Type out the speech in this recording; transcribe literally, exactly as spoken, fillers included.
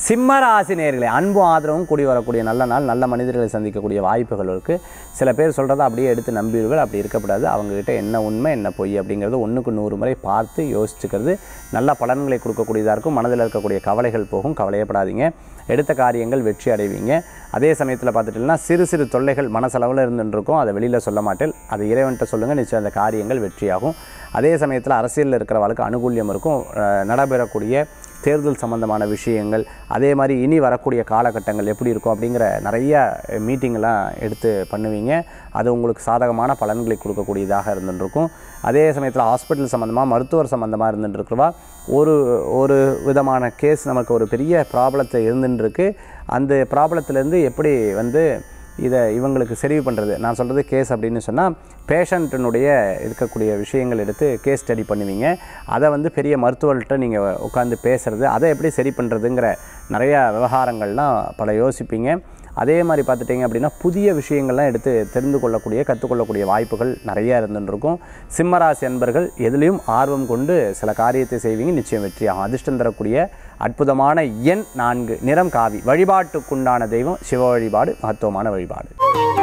சிம்ம ராசி நேயர்களே, அன்பு ஆதரவும் கூடி வரக்கூடிய நல்ல நாள். நல்ல மனிதர்களை சந்திக்கக்கூடிய வாய்ப்புகள் இருக்குது. சில பேர் சொல்கிறத அப்படியே எடுத்து நம்பிடுவீர்கள். அப்படி இருக்கக்கூடாது. அவங்ககிட்ட என்ன உண்மை என்ன பொய் அப்படிங்கிறது ஒன்றுக்கு நூறு முறை பார்த்து யோசிச்சுக்கிறது நல்ல பலன்களை கொடுக்கக்கூடியதாக இருக்கும். மனதில் இருக்கக்கூடிய கவலைகள் போகும். கவலையப்படாதீங்க. எடுத்த காரியங்கள் வெற்றி அடைவீங்க. அதே சமயத்தில் பார்த்துட்டிங்கன்னா சிறு சிறு தொல்லைகள் மனசளவில் இருந்துருக்கும். அதை வெளியில் சொல்ல மாட்டேன். அதை இறைவன்கிட்ட சொல்லுங்கள். நிச்சயம் அந்த காரியங்கள் வெற்றியாகும். அதே சமயத்தில் அரசியலில் இருக்கிறவளுக்கு அனுகூல்யம் இருக்கும். நடைபெறக்கூடிய தேர்தல் சம்பந்தமான விஷயங்கள், அதே மாதிரி இனி வரக்கூடிய காலகட்டங்கள் எப்படி இருக்கும் அப்படிங்கிற நிறைய மீட்டிங்கெல்லாம் எடுத்து பண்ணுவீங்க. அது உங்களுக்கு சாதகமான பலன்களை கொடுக்கக்கூடியதாக இருந்துருக்கும். அதே சமயத்தில் ஹாஸ்பிட்டல் சம்மந்தமாக மருத்துவர் சம்மந்தமாக இருந்துட்டுருக்குவா ஒரு ஒரு விதமான கேஸ் நமக்கு ஒரு பெரிய ப்ராப்ளத்தை இருந்துருக்கு. அந்த ப்ராப்ளத்துலேருந்து எப்படி வந்து இதை இவங்களுக்கு சரி பண்ணுறது, நான் சொல்கிறது கேஸ் அப்படின்னு சொன்னால் பேஷண்ட்டினுடைய இருக்கக்கூடிய விஷயங்கள் எடுத்து கேஸ் ஸ்டடி பண்ணுவீங்க. அதை வந்து பெரிய மருத்துவர்கிட்ட நீங்கள் உட்காந்து பேசுகிறது, அதை எப்படி சரி பண்ணுறதுங்கிற நிறையா விவகாரங்கள்லாம் பல யோசிப்பீங்க. அதே மாதிரி பார்த்துட்டிங்க அப்படின்னா புதிய விஷயங்கள்லாம் எடுத்து தெரிந்து கொள்ளக்கூடிய கற்றுக்கொள்ளக்கூடிய வாய்ப்புகள் நிறையா இருந்துருக்கும். சிம்மராசி அன்பர்கள் எதுலேயும் ஆர்வம் கொண்டு சில காரியத்தை செய்வீங்க. நிச்சயம் வெற்றியாகும். அதிர்ஷ்டம் தரக்கூடிய அற்புதமான எண் நான்கு, நிறம் காவி. வழிபாட்டுக்குண்டான தெய்வம் சிவ வழிபாடு, மகத்துவமான வழிபாடு.